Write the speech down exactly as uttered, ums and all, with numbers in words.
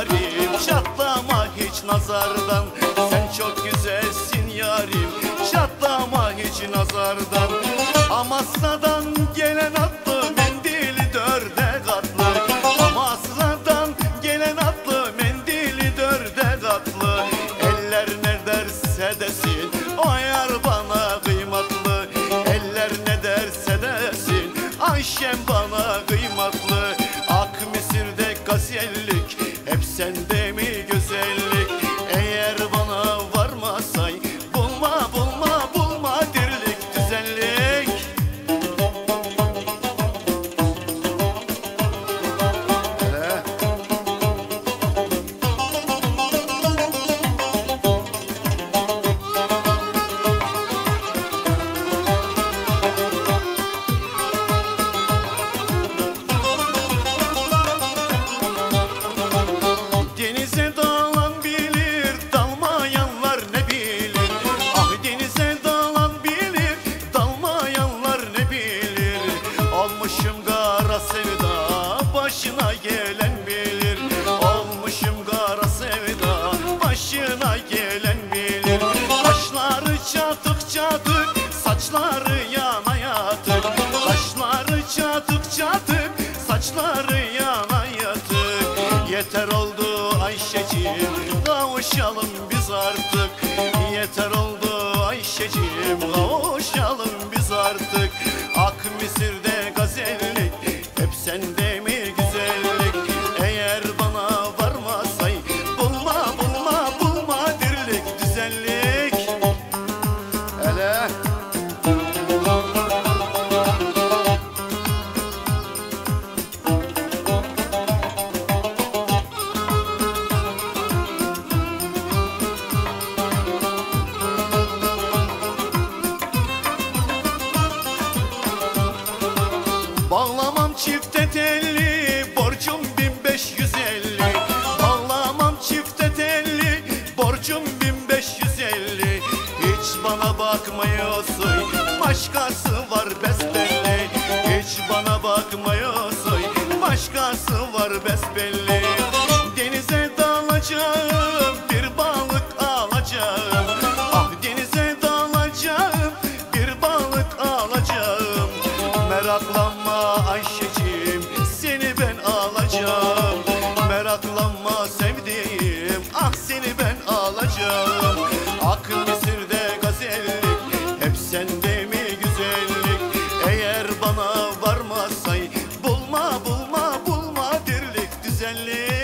yarim, çatlama hiç nazardan. Sen çok güzelsin yarim, çatlama hiç nazardan. Amasya'dan gelen atlı mendili dörde katlı. Amasya'dan gelen atlı mendili dörde katlı. Eller ne derse desin o yar bana kıymatlı. Eller ne derse desin Ayşem bana kıymatlı. Ak Mısır'da gazellik, hep sende mi güzellik? Eğer bana varmasay bulma bulma bulma dirlik güzellik. Hele. Denize dalan bilir, dalmayanlar ne bilir? Ah denize dalan bilir, dalmayanlar ne bilir? Olmuşum kara sevda, başına gelen bilir. Olmuşum kara sevda, başına gelen bilir. Kaşları çatık çatık, saçları yana yatık. Kaşları çatık çatık, saçları yana yatık. Yeter oldu Ayşeciğim, kavuşalım biz artık. Yeter oldu Ayşeciğim, kavuşalım biz artık. Ak Mısır'da gazellik, hep sende mi güzellik? Eğer bana varmasay bulma bulma bulma dirlik güzellik. Hele. Bağlamam çifte telli, borcum bin beş yüz elli. Bağlamam çifte telli, borcum bin beş yüz elli. Hiç bana bakmıyorsun, başkası var besbelli. Hiç bana bakmıyorsun, başkası var besbelli. Denize dalacağım, bir balık alacağım. Ah denize dalacağım, bir balık alacağım. Meraklanma Ayşeciğim, seni ben alacağım. Meraklanma sevdiğim, ah seni ben alacağım. Ak Mısır'da gazellik, hep sende mi güzellik? Eğer bana varmasay bulma bulma bulma dirlik güzellik.